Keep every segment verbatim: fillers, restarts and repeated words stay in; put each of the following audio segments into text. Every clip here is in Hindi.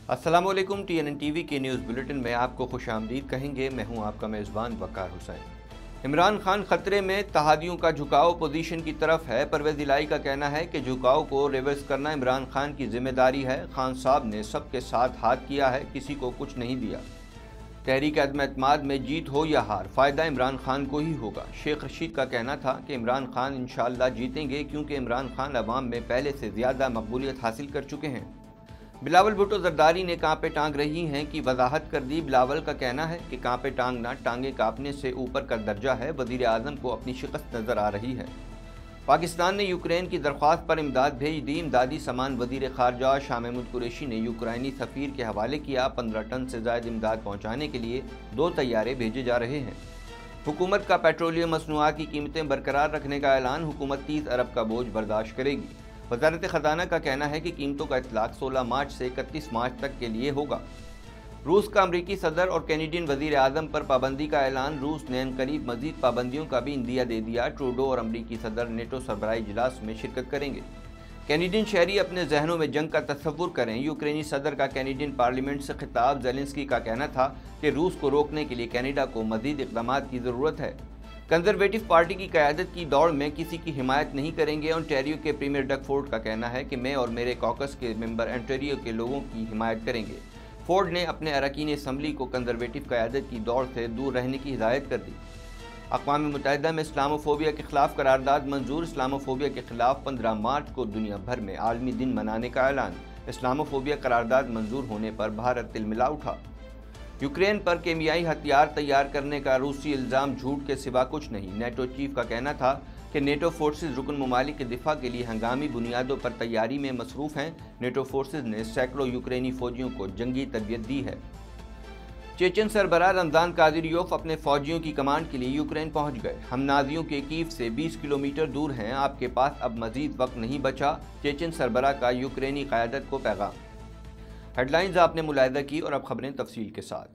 अस्सलामुअलैकुम। T N N T V के न्यूज़ बुलेटिन में आपको खुश आमदीद कहेंगे। मैं हूं आपका मेज़बान वकार हुसैन। इमरान खान खतरे में, तहादियों का झुकाव पोजीशन की तरफ है। परवेज़ इलाही का कहना है कि झुकाव को रिवर्स करना इमरान खान की जिम्मेदारी है। खान साहब ने सबके साथ हाथ किया है, किसी को कुछ नहीं दिया। तहरीक अदम एतमाद में जीत हो या हार, फ़ायदा इमरान खान को ही होगा। शेख रशीद का कहना था कि इमरान खान इंशाअल्लाह जीतेंगे, क्योंकि इमरान खान अवाम में पहले से ज़्यादा मकबूलियत हासिल कर चुके हैं। बिलावल भुट्टो जरदारी ने कांपे टांग रही हैं की वजाहत कर दी। बिलावल का कहना है कि कांपे टांगना टांगे कांपने से ऊपर का दर्जा है। वज़ीर आज़म को अपनी शिकस्त नज़र आ रही है। पाकिस्तान ने यूक्रेन की दरख्वास्त पर इमदाद भेज दी। इमदादी सामान वज़ीर ख़ारजा शाह महमूद कुरैशी ने यूक्राइनी सफ़ीर के हवाले किया। पंद्रह टन से ज़ायद इमदाद पहुँचाने के लिए दो तैयारे भेजे जा रहे हैं। हुकूमत का पेट्रोलियम मसनूआत की कीमतें बरकरार रखने का ऐलान। हुकूमत तीस अरब का बोझ बर्दाश्त करेगी। वज़ारत ख़जाना का कहना है कि कीमतों का इतलाक़ सोलह मार्च से इकतीस मार्च तक के लिए होगा। रूस का अमरीकी सदर और कैनेडियन वज़ीर आज़म पर पाबंदी का ऐलान। रूस ने अनकरीब मज़ीद पाबंदियों का भी इंदिया दे दिया। ट्रूडो और अमरीकी सदर नेटो सरबराही इजलास में शिरकत करेंगे। कैनेडियन शहरी अपने जहनों में जंग का तस्वुर करें। यूक्रेनी सदर का कैनेडियन पार्लियामेंट से खिताब। ज़ेलेंस्की का कहना था कि रूस को रोकने के लिए कैनेडा को मज़ीद इक़दाम की ज़रूरत है। कंजर्वेटिव पार्टी की क़यादत की दौड़ में किसी की हिमायत नहीं करेंगे। ओंटारियो के प्रीमियर डग फोर्ड का कहना है कि मैं और मेरे कॉकस के मेंबर ओंटारियो के लोगों की हिमायत करेंगे। फोर्ड ने अपने अरकान असम्बली को कंजर्वेटिव क़यादत की दौड़ से दूर रहने की हिदायत कर दी। अक़वाम मुत्तहिदा में इस्लामोफोबिया के खिलाफ करारदाद मंजूर। इस्लामोफोबिया के खिलाफ पंद्रह मार्च को दुनिया भर में आलमी दिन मनाने का ऐलान। इस्लामोफोबिया करारदाद मंजूर होने पर भारत तिलमिला उठा। यूक्रेन पर केमियाई हथियार तैयार करने का रूसी इल्ज़ाम झूठ के सिवा कुछ नहीं। नेटो चीफ का कहना था कि नेटो फोर्सेज रुकन ममालिक के दिफा के लिए हंगामी बुनियादों पर तैयारी में मसरूफ़ हैं। नेटो फोर्सेज ने सैकड़ों यूक्रेनी फौजियों को जंगी तरबियत दी है। चेचन सरबराह रमज़ान कादिरोव अपने फौजियों की कमांड के लिए यूक्रेन पहुंच गए। हम नाजियों के कीव से बीस किलोमीटर दूर हैं, आपके पास अब मजीद वक्त नहीं बचा। चेचन सरबराह का यूक्रेनी क़यादत को पैगाम। हेडलाइंस आपने मुलाहिदा की और अब खबरें तफसील के साथ।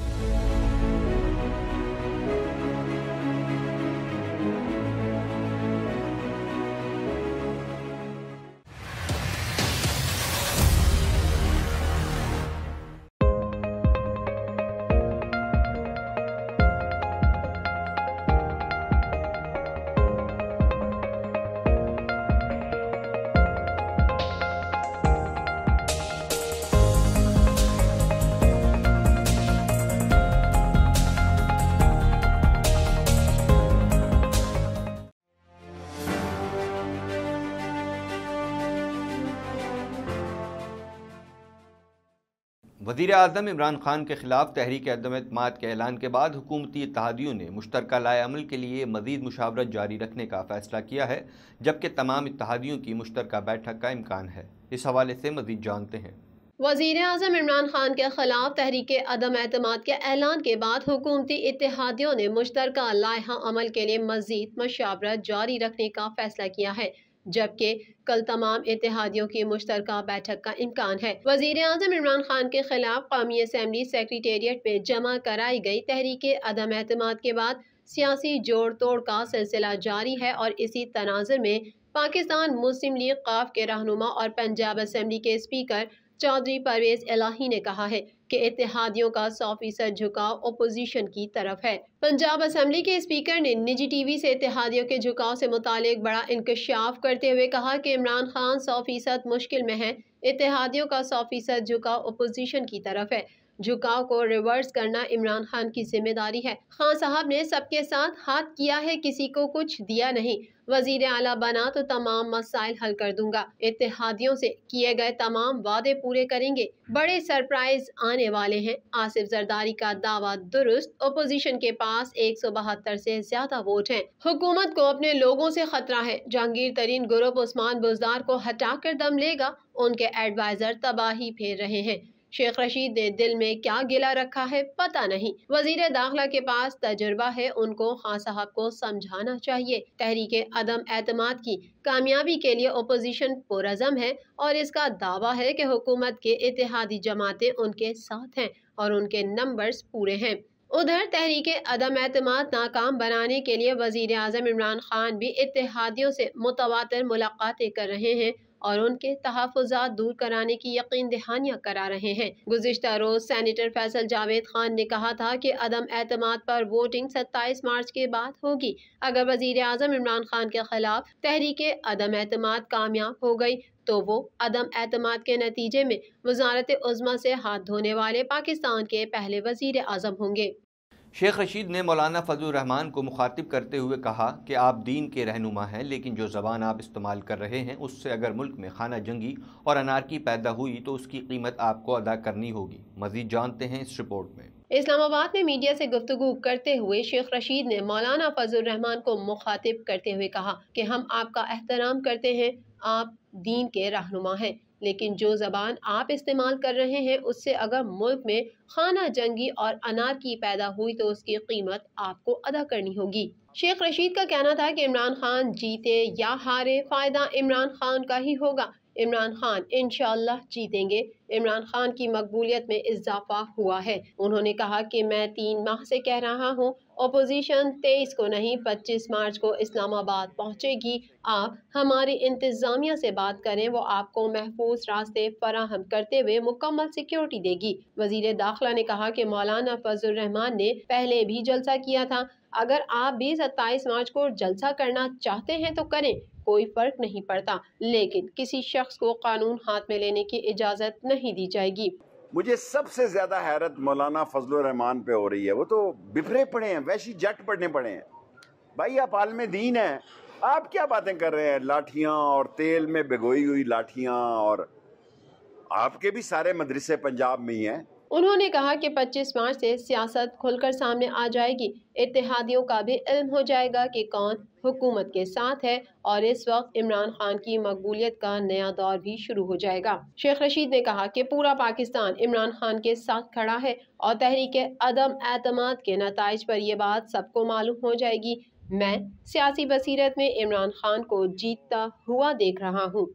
वज़ीर आज़म इमरान खान के खिलाफ तहरीक अदम एतमाद के ऐलान के बाद हुकूमती इत्तेहादियों ने मुश्तरका लाए अमल के लिए मज़ीद मुशावरत जारी रखने का फ़ैसला किया है, जबकि तमाम इत्तेहादियों की मुश्तरका बैठक का इम्कान है। इस हवाले से मज़ीद जानते हैं। वज़ीर आज़म इमरान खान के खिलाफ तहरीक अदम एतमाद के ऐलान के बाद हुकूमती इत्तेहादियों ने मुश्तरका लाइहा अमल के लिए मज़ीद मुशावरत जारी रखने का फ़ैसला किया है, जबकि कल तमाम इत्तेहादियों की मुश्तरका बैठक का इम्कान है। वज़ीर आज़म इमरान खान के खिलाफ कौमी असम्बली सेक्रेटेरिएट में जमा कराई गई तहरीक अदम एतमाद के बाद सियासी जोड़ तोड़ का सिलसिला जारी है और इसी तनाज़ुर में पाकिस्तान मुस्लिम लीग क़ाफ के रहनुमा और पंजाब असम्बली के स्पीकर चौधरी परवेज़ इलाही ने कहा है कि इत्तेहादियों का सौ फीसद झुकाव अपोजिशन की तरफ है। पंजाब असम्बली के स्पीकर ने निजी टीवी से इत्तेहादियों के झुकाव से मुतालिक बड़ा इंकशाफ करते हुए कहा कि इमरान खान सौ फीसद मुश्किल में है। इत्तेहादियों का सौ फीसद झुकाव अपोजिशन की तरफ है। झुकाव को रिवर्स करना इमरान खान की जिम्मेदारी है। खान साहब ने सबके साथ हाथ किया है, किसी को कुछ दिया नहीं। वजीर आला बना तो तमाम मसाइल हल कर दूंगा। इत्तेहादियों से किए गए तमाम वादे पूरे करेंगे। बड़े सरप्राइज आने वाले हैं। आसिफ जरदारी का दावा दुरुस्त। अपोजिशन के पास एक सौ बहत्तर से ज्यादा वोट हैं। हुकूमत को अपने लोगों से खतरा है। जहांगीर तरीन ग्रुप उस्मान बुजदार को हटाकर दम लेगा। उनके एडवाइजर तबाही फेर रहे हैं। शेख रशीद ने दिल में क्या गिला रखा है पता नहीं। वजीर दाखिला के पास तजुर्बा है, उनको खान साहब को समझाना चाहिए। तहरीके अदम एतमाद की कामयाबी के लिए अपोजिशन पुरज़म है और इसका दावा है कि हुकूमत के इत्तेहादी जमातें उनके साथ हैं और उनके नंबर्स पूरे हैं। उधर तहरीके अदम एतमाद नाकाम बनाने के लिए वजीर आज़म इमरान खान भी इत्तेहादियों से मुतवातिर मुलाकातें कर रहे हैं और उनके तहफ़्फ़ुज़ात दूर कराने की यकीन दहानियाँ करा रहे हैं। गुज़िश्ता रोज़ सेनेटर फैसल जावेद खान ने कहा था कि अदम एतमाद पर वोटिंग सत्ताईस मार्च के बाद होगी। अगर वज़ीर आज़म इमरान खान के खिलाफ तहरीके अदम एतमाद कामयाब हो गई तो वो अदम एतमाद के नतीजे में वज़ारत उज़्मा से हाथ धोने वाले पाकिस्तान के पहले वज़ीर आज़म होंगे। शेख रशीद ने मौलाना फजलुर रहमान को मुखातिब करते हुए कहा कि आप दीन के रहनुमा हैं, लेकिन जो ज़बान आप इस्तेमाल कर रहे हैं उससे अगर मुल्क में खाना जंगी और अनारकी पैदा हुई तो उसकी कीमत आपको अदा करनी होगी। मज़ीद जानते हैं इस रिपोर्ट में। इस्लामाबाद में मीडिया से गुफ्तगू करते हुए शेख रशीद ने मौलाना फजलुर रहमान को मुखातिब करते हुए कहा कि हम आपका एहतराम करते हैं, आप दीन के रहनुमा हैं, लेकिन जो ज़बान आप इस्तेमाल कर रहे हैं उससे अगर मुल्क में खाना जंगी और अनारकी पैदा हुई तो उसकी कीमत आपको अदा करनी होगी। शेख रशीद का कहना था कि इमरान खान जीते या हारे, फायदा इमरान खान का ही होगा। इमरान खान इंशाअल्लाह जीतेंगे। इमरान खान की मकबूलियत में इजाफा हुआ है। उन्होंने कहा कि मैं तीन माह से कह रहा हूँ, अपोजिशन तेईस को नहीं पच्चीस मार्च को इस्लामाबाद पहुँचेगी। आप हमारी इंतजामिया से बात करें, वो आपको महफूज रास्ते फराहम करते हुए मुकम्मल सिक्योरिटी देगी। वजीर दाखिला ने कहा कि मौलाना फजलुर रहमान ने पहले भी जलसा किया था। अगर आप भी सत्ताईस मार्च को जलसा करना चाहते हैं तो करें, कोई फर्क नहीं पड़ता, लेकिन किसी शख्स को कानून हाथ में लेने की इजाजत नहीं दी जाएगी। मुझे सबसे ज्यादा हैरत मौलाना फजलुर रहमान पे हो रही है। वो तो बिफरे पड़े हैं, वैसी जट पड़ने पड़े हैं। भाई आप आलम दीन हैं, आप क्या बातें कर रहे हैं? लाठियां और तेल में भिगोई हुई लाठियां, और आपके भी सारे मदरसे पंजाब में ही हैं। उन्होंने कहा कि पच्चीस मार्च से सियासत खुलकर सामने आ जाएगी। इत्तेहादियों का भी इल्म हो जाएगा कि कौन हुकूमत के साथ है, और इस वक्त इमरान खान की मकबूलियत का नया दौर भी शुरू हो जाएगा। शेख रशीद ने कहा कि पूरा पाकिस्तान इमरान खान के साथ खड़ा है और तहरीक अदम एतमाद के नताइज पर यह बात सबको मालूम हो जाएगी। मैं सियासी बसीरत में इमरान खान को जीतता हुआ देख रहा हूँ।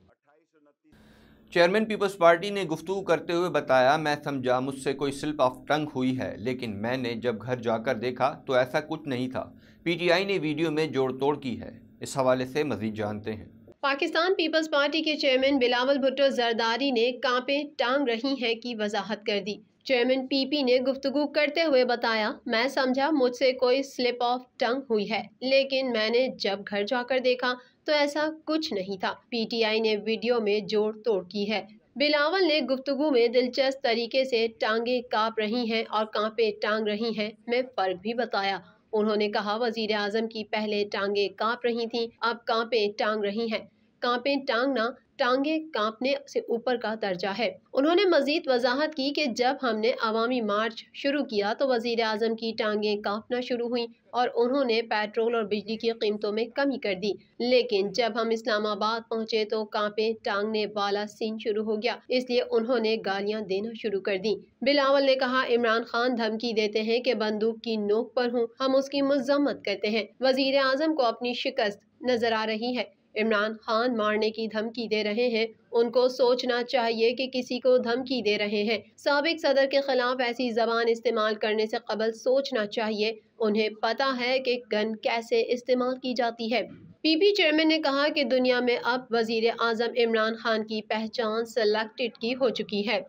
चेयरमैन पीपल्स पार्टी ने गुफ्तगू करते हुए बताया, मैं समझा मुझसे कोई स्लिप ऑफ टंग हुई है, लेकिन मैंने जब घर जाकर देखा तो ऐसा कुछ नहीं था। पीटीआई ने वीडियो में जोड़ तोड़ की है। इस हवाले से मजीद जानते हैं। पाकिस्तान पीपल्स पार्टी के चेयरमैन बिलावल भुट्टो जरदारी ने कांपे टांग रही है की वजाहत कर दी। चेयरमैन पीपी ने गुफ्तगू करते हुए बताया, मैं समझा मुझसे कोई स्लिप ऑफ टंग हुई है, लेकिन मैंने जब घर जाकर देखा तो ऐसा कुछ नहीं था। पीटीआई ने वीडियो में जोड़ तोड़ की है। बिलावल ने गुफ्तगू में दिलचस्प तरीके से टांगे कांप रही हैं और कांपे टांग रही हैं में फर्क भी बताया। उन्होंने कहा, वजीर आजम की पहले टांगे कांप रही थीं, अब कांपे टांग रही हैं। कांपे टांगना टांगे कांपने से ऊपर का दर्जा है। उन्होंने मजीद वजाहत की कि जब हमने अवामी मार्च शुरू किया तो वजीर आजम की टांगे कांपना शुरू हुई और उन्होंने पेट्रोल और बिजली की कीमतों में कमी कर दी, लेकिन जब हम इस्लामाबाद पहुंचे तो कांपे टांगने वाला सीन शुरू हो गया, इसलिए उन्होंने गालियां देना शुरू कर दी। बिलावल ने कहा, इमरान खान धमकी देते हैं कि बंदूक की नोक पर हूँ, हम उसकी मजम्मत करते हैं। वजीर आजम को अपनी शिकस्त नजर आ रही है। इमरान खान मारने की धमकी दे रहे हैं, उनको सोचना चाहिए कि किसी को धमकी दे रहे हैं। साबिक सदर के खिलाफ ऐसी जबान इस्तेमाल करने से कबल सोचना चाहिए, उन्हें पता है कि गन कैसे इस्तेमाल की जाती है। पीपी चेयरमैन ने कहा कि दुनिया में अब वजीर आजम इमरान खान की पहचान सेलेक्टेड की हो चुकी है।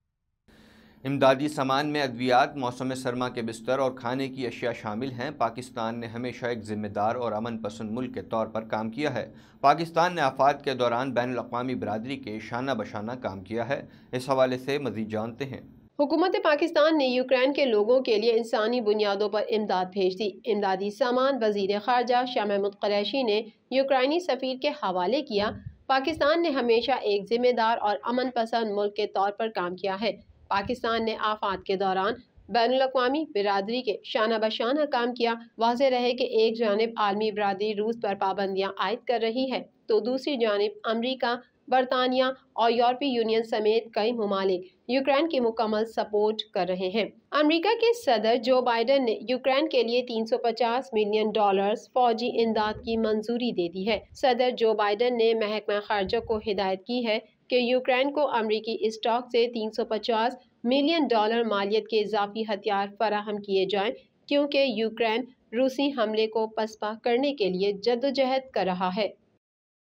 इमदादी सामान में अद्वियात, मौसम सरमा के बिस्तर और खाने की अशिया शामिल हैं। पाकिस्तान ने हमेशा एक जिम्मेदार और अमन पसंद मुल्क के तौर पर काम किया है। पाकिस्तान ने आफात के दौरान बैनुल अक़वामी बरादरी के शाना बशाना काम किया है। इस हवाले से मज़ीद जानते हैं। हुकूमत पाकिस्तान ने यूक्रेन के लोगों के लिए इंसानी बुनियादों पर इमदाद भेज दी। इमदादी सामान वज़ीर ख़ारजा शाह महमूद कुरैशी ने यूक्रेनी सफ़ीर के हवाले किया। पाकिस्तान ने हमेशा एक जिम्मेदार और अमन पसंद मुल्क के तौर पर काम किया है। पाकिस्तान ने आफात के दौरान बैनुल अक़वामी बिरादरी के शाना बशाना काम किया। वाज़ेह रहे कि एक जानिब आलमी बिरादरी रूस पर पाबंदियाँ आयद कर रही है तो दूसरी जानिब अमरीका, बरतानिया और यूरोपीय यूनियन समेत कई ममालिक यूक्रेन की मुकम्मल सपोर्ट कर रहे हैं। अमेरिका के सदर जो बाइडन ने यूक्रेन के लिए तीन सौ पचास मिलियन डॉलर्स फौजी इमदाद की मंजूरी दे दी है। सदर जो बाइडन ने महकमा खारजा को हिदायत की है कि यूक्रेन को अमरीकी स्टॉक से तीन सौ पचास मिलियन डॉलर मालियत के इजाफी हथियार फराहम किए जाएं, क्योंकि यूक्रेन रूसी हमले को पसपा करने के लिए जद्दोजहद कर रहा है।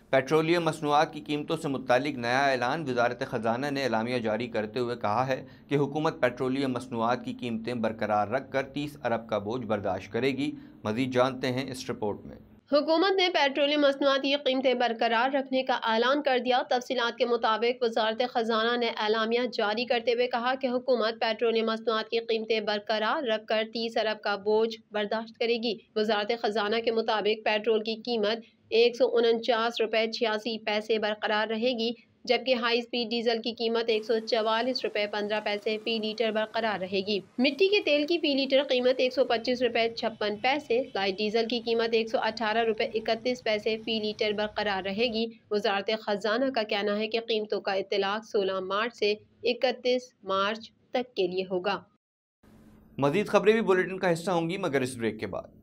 पेट्रोलियम मसनूआत की कीमतों से मुत्तालिक नया ऐलान। वजारत ख़जाना ने एलामिया जारी करते हुए कहा है कि हुकूमत पेट्रोलियम मसनूआत की कीमतें बरकरार रख कर तीस अरब का बोझ बर्दाश्त करेगी। मज़ीद जानते हैं इस रिपोर्ट में। हुकूमत ने पेट्रोलियम मसनूआत की कीमतें बरकरार रखने का ऐलान कर दिया। तफसीलात के मुताबिक वजारत ख़जाना ने एलामिया जारी करते हुए कहा कि हुकूमत पेट्रोलियम मसनूआत की कीमतें बरकरार रख कर तीस अरब का बोझ बर्दाश्त करेगी। वजारत ख़जाना के मुताबिक पेट्रोल की कीमत एक सौ उनचास रुपये छियासी पैसे बरकरार रहेगी, जबकि हाई स्पीड डीजल की कीमत एक सौ चवालीस रुपये पंद्रह पैसे फी लीटर बरकरार रहेगी। मिट्टी के तेल की फी लीटर कीमत एक सौ पच्चीस रुपये छप्पन पैसे, लाइट डीजल की कीमत एक सौ अठारह रुपये इकतीस पैसे फी लीटर बरकरार रहेगी। वजारत ख़जाना का कहना है कि कीमतों का इत्तलाक सोलह मार्च से इकतीस मार्च तक के लिए होगा। मज़ीद खबरें भी बुलेटिन का हिस्सा होंगी, मगर इस ब्रेक के बाद।